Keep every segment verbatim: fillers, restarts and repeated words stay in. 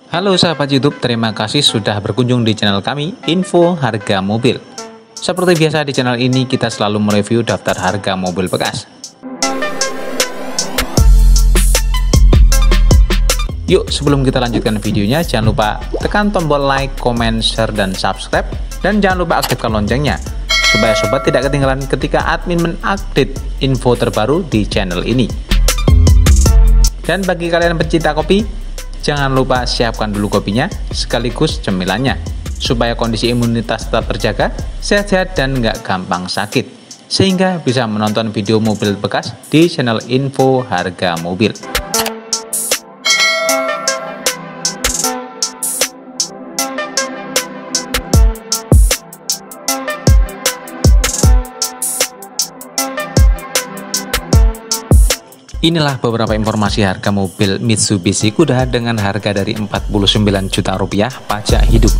Halo sahabat YouTube, terima kasih sudah berkunjung di channel kami, Info Harga Mobil. Seperti biasa di channel ini kita selalu mereview daftar harga mobil bekas. Yuk, sebelum kita lanjutkan videonya, jangan lupa tekan tombol like, comment, share, dan subscribe. Dan jangan lupa aktifkan loncengnya, supaya sobat tidak ketinggalan ketika admin mengupdate info terbaru di channel ini. Dan bagi kalian pencinta kopi, jangan lupa siapkan dulu kopinya sekaligus cemilannya, supaya kondisi imunitas tetap terjaga, sehat-sehat, dan nggak gampang sakit, sehingga bisa menonton video mobil bekas di channel Info Harga Mobil. Inilah beberapa informasi harga mobil Mitsubishi Kuda dengan harga dari empat puluh sembilan juta rupiah pajak hidup.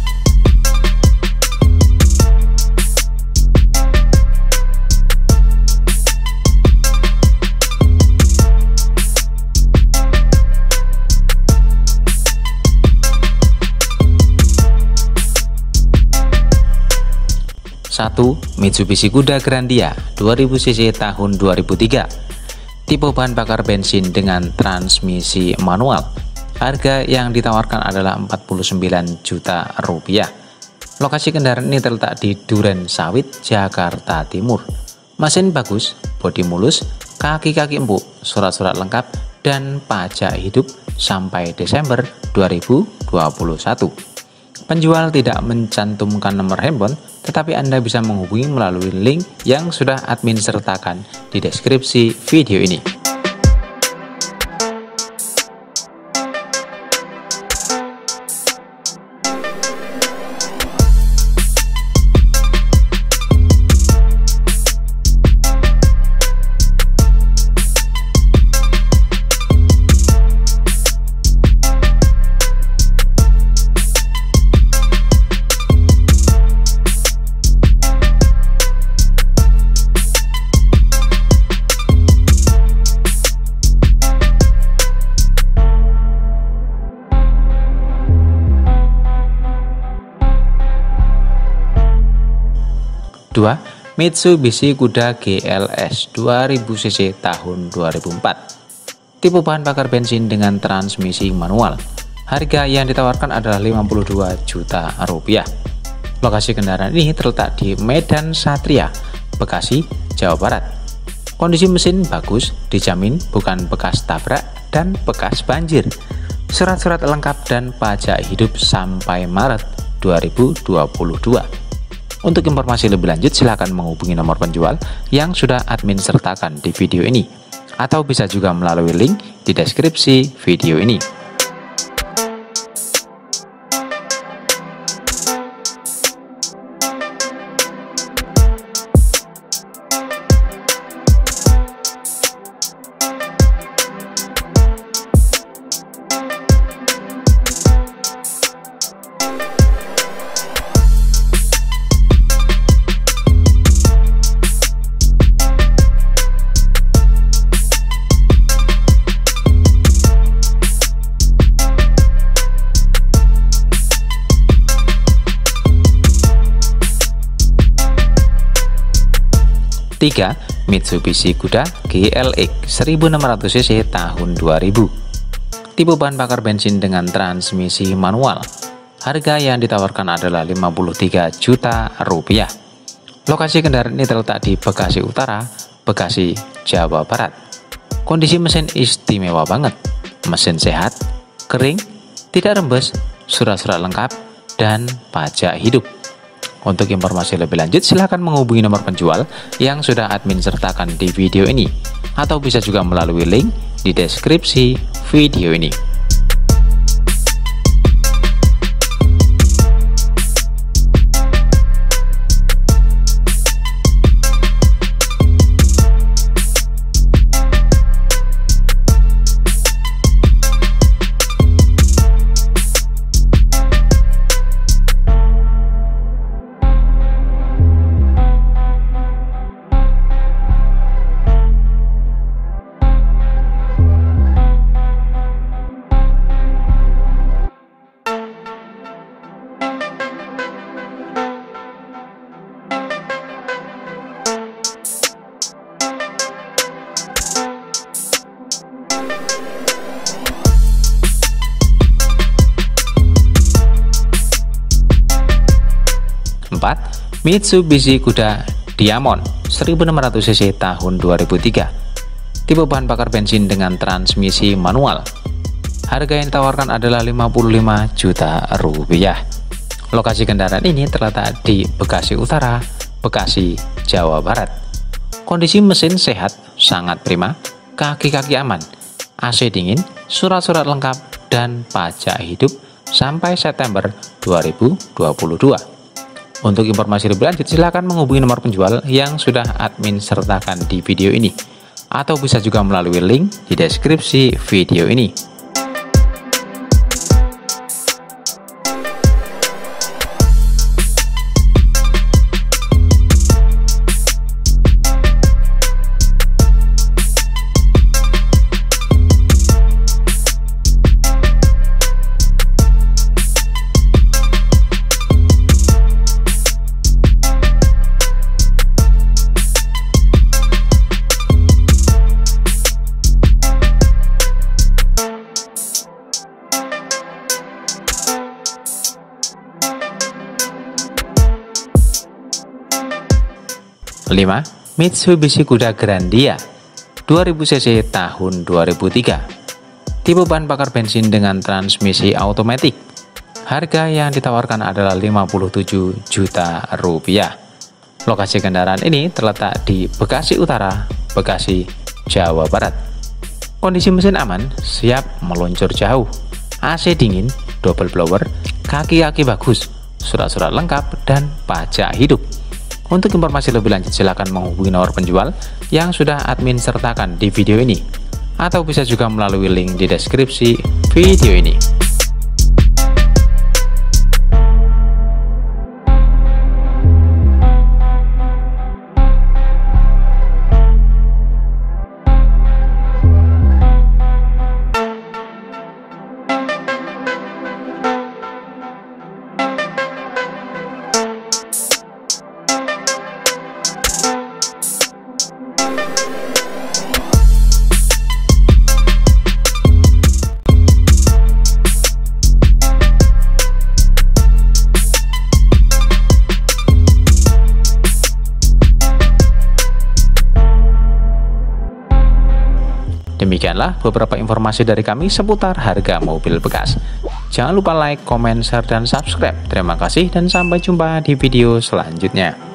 satu. Mitsubishi Kuda Grandia dua ribu cc tahun dua ribu tiga. Tipe bahan bakar bensin dengan transmisi manual. Harga yang ditawarkan adalah empat puluh sembilan juta rupiah. Lokasi kendaraan ini terletak di Duren Sawit, Jakarta Timur. Mesin bagus, bodi mulus, kaki-kaki empuk, surat-surat lengkap, dan pajak hidup sampai Desember dua ribu dua puluh satu. Penjual tidak mencantumkan nomor handphone, tetapi Anda bisa menghubungi melalui link yang sudah admin sertakan di deskripsi video ini. dua. Mitsubishi Kuda G L S dua ribu cc tahun dua ribu empat. Tipe bahan bakar bensin dengan transmisi manual. Harga yang ditawarkan adalah lima puluh dua juta rupiah. Lokasi kendaraan ini terletak di Medan Satria, Bekasi, Jawa Barat. Kondisi mesin bagus, dijamin bukan bekas tabrak dan bekas banjir. Surat-surat lengkap dan pajak hidup sampai Maret dua ribu dua puluh dua. Untuk informasi lebih lanjut silakan menghubungi nomor penjual yang sudah admin sertakan di video ini, atau bisa juga melalui link di deskripsi video ini. tiga. Mitsubishi Kuda G L X seribu enam ratus cc tahun dua ribu. Tipe bahan bakar bensin dengan transmisi manual. Harga yang ditawarkan adalah lima puluh tiga juta rupiah. Lokasi kendaraan ini terletak di Bekasi Utara, Bekasi, Jawa Barat. Kondisi mesin istimewa banget. Mesin sehat, kering, tidak rembes, surat-surat lengkap, dan pajak hidup. Untuk informasi lebih lanjut silahkan menghubungi nomor penjual yang sudah admin sertakan di video ini, atau bisa juga melalui link di deskripsi video ini. keempat, Mitsubishi Kuda Diamond seribu enam ratus cc tahun dua ribu tiga. Tipe bahan bakar bensin dengan transmisi manual. Harga yang ditawarkan adalah lima puluh lima juta rupiah. Lokasi kendaraan ini terletak di Bekasi Utara, Bekasi, Jawa Barat. Kondisi mesin sehat, sangat prima, kaki-kaki aman, A C dingin, surat-surat lengkap, dan pajak hidup sampai September dua ribu dua puluh dua. Untuk informasi lebih lanjut silakan menghubungi nomor penjual yang sudah admin sertakan di video ini, atau bisa juga melalui link di deskripsi video ini. lima. Mitsubishi Kuda Grandia dua ribu cc tahun dua ribu tiga. Tipe bahan bakar bensin dengan transmisi otomatis. Harga yang ditawarkan adalah lima puluh tujuh juta rupiah. Lokasi kendaraan ini terletak di Bekasi Utara, Bekasi, Jawa Barat. Kondisi mesin aman, siap meluncur jauh, A C dingin, double blower, kaki-kaki bagus, surat-surat lengkap, dan pajak hidup. Untuk informasi lebih lanjut silakan menghubungi nomor penjual yang sudah admin sertakan di video ini, atau bisa juga melalui link di deskripsi video ini. Demikianlah beberapa informasi dari kami seputar harga mobil bekas. Jangan lupa like, comment, share, dan subscribe. Terima kasih dan sampai jumpa di video selanjutnya.